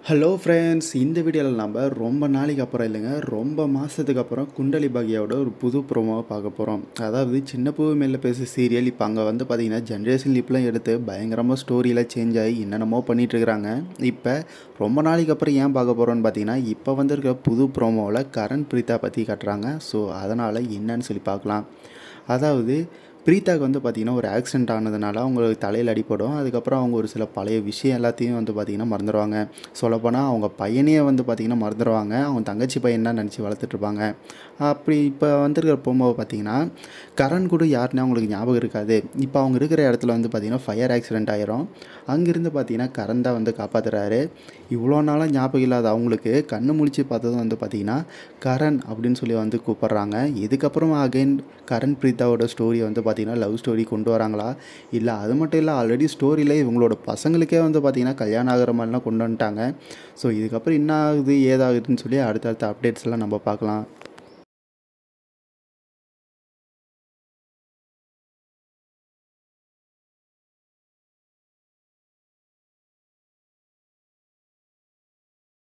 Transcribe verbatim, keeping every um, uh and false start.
Hello friends, இந்த வீடியோவில் நம்ம ரொம்ப நாளைக்கு அப்புறம் இல்லைங்க, ரொம்ப மாதத்துக்கு அப்புறம் குண்டலி பாக்யாவோட ஒரு புது ப்ரோமோவை பார்க்க போகிறோம். அதாவது சின்ன பூவு மெல்ல பேசு சீரியல் இப்போ அங்கே வந்து பார்த்திங்கன்னா ஜென்ரேஷன் லிப்லாம் எடுத்து பயங்கரமாக ஸ்டோரியில் சேஞ்ச் ஆகி என்னென்னமோ பண்ணிகிட்ருக்குறாங்க. இப்போ ரொம்ப நாளைக்கு அப்புறம் ஏன் பார்க்க போகிறோன்னு பார்த்தீங்கன்னா, இப்போ வந்திருக்க புது ப்ரோமோவில் கரண் பிரீத்தா பற்றி காட்டுறாங்க. ஸோ அதனால் என்னன்னு சொல்லி பார்க்கலாம். அதாவது பிரீத்தாவுக்கு வந்து பார்த்திங்கன்னா ஒரு ஆக்சிடென்ட் ஆனதுனால அவங்களுக்கு தலையில் அடிப்படும். அதுக்கப்புறம் அவங்க ஒரு சில பழைய விஷயம் எல்லாத்தையும் வந்து பார்த்திங்கன்னா மறந்துடுவாங்க. சொல்லப்போனால் அவங்க பையனையே வந்து பார்த்திங்கன்னா மறந்துடுவாங்க. அவங்க தங்கச்சி பையன் தான் நினச்சி வளர்த்துட்ருப்பாங்க. அப்படி இப்போ வந்திருக்கிற ப்ரோமோவை பார்த்திங்கன்னா கரண் கூட யாருன்னு அவங்களுக்கு ஞாபகம் இருக்காது. இப்போ அவங்க இருக்கிற இடத்துல வந்து பார்த்திங்கன்னா ஃபயர் ஆக்சிடென்ட் ஆகிரும். அங்கேருந்து பார்த்திங்கன்னா கரண் தான் வந்து காப்பாற்றுறாரு. இவ்வளோ நாளாக ஞாபகம் இல்லாத அவங்களுக்கு கண்ணு முழிச்சு பார்த்ததும் வந்து பார்த்திங்கன்னா கரண் அப்படின்னு சொல்லி வந்து கூப்பிட்றாங்க. இதுக்கப்புறம் அகைன் கரண் பிரீத்தாவோட ஸ்டோரியை வந்து பார்த்திங்கன்னா லவ் ஸ்டோரி கொண்டு வராங்களா, இல்லை அது மட்டும் இல்லை ஆல்ரெடி ஸ்டோரியில் இவங்களோட பசங்களுக்கே வந்து பார்த்திங்கன்னா கல்யாணம் ஆகிற மாதிரிலாம் கொண்டு வந்துட்டாங்க. ஸோ இதுக்கப்புறம் என்ன ஆகுது ஏதாகுதுன்னு சொல்லி அடுத்தடுத்த அப்டேட்ஸ்லாம் நம்ம பார்க்கலாம்.